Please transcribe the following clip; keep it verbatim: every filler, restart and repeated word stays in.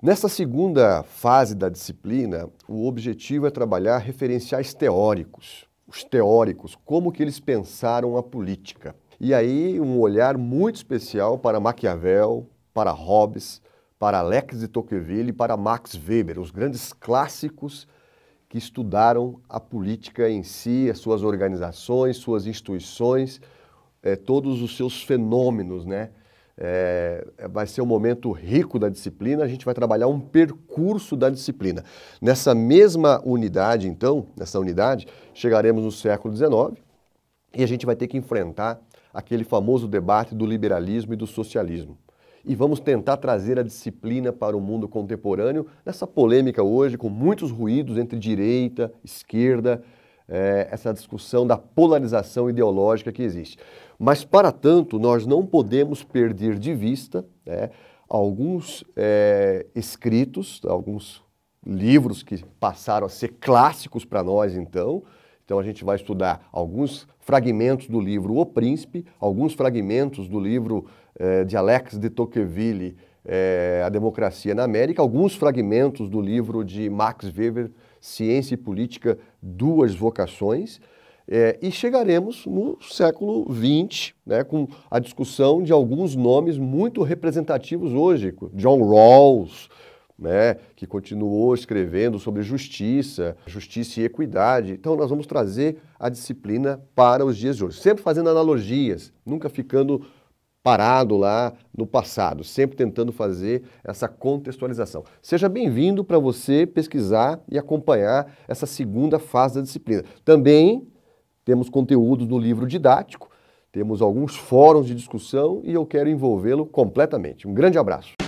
Nessa segunda fase da disciplina, o objetivo é trabalhar referenciais teóricos, os teóricos, como que eles pensaram a política. E aí um olhar muito especial para Maquiavel, para Hobbes, para Alex de Tocqueville e para Max Weber, os grandes clássicos que estudaram a política em si, as suas organizações, suas instituições, eh, todos os seus fenômenos, né? É, vai ser um momento rico da disciplina, a gente vai trabalhar um percurso da disciplina. Nessa mesma unidade, então, nessa unidade, chegaremos no século dezenove e a gente vai ter que enfrentar aquele famoso debate do liberalismo e do socialismo. E vamos tentar trazer a disciplina para o mundo contemporâneo, nessa polêmica hoje, com muitos ruídos entre direita, esquerda, é, essa discussão da polarização ideológica que existe. Mas, para tanto, nós não podemos perder de vista, né, alguns é, escritos, alguns livros que passaram a ser clássicos para nós, então. Então, a gente vai estudar alguns fragmentos do livro O Príncipe, alguns fragmentos do livro é, de Alex de Tocqueville, é, A Democracia na América, alguns fragmentos do livro de Max Weber, Ciência e Política, Duas Vocações. É, e chegaremos no século vinte, né, com a discussão de alguns nomes muito representativos hoje. John Rawls, né, que continuou escrevendo sobre justiça, justiça e equidade. Então nós vamos trazer a disciplina para os dias de hoje, sempre fazendo analogias, nunca ficando parado lá no passado, sempre tentando fazer essa contextualização. Seja bem-vindo para você pesquisar e acompanhar essa segunda fase da disciplina. Também temos conteúdos no livro didático, temos alguns fóruns de discussão e eu quero envolvê-lo completamente. Um grande abraço.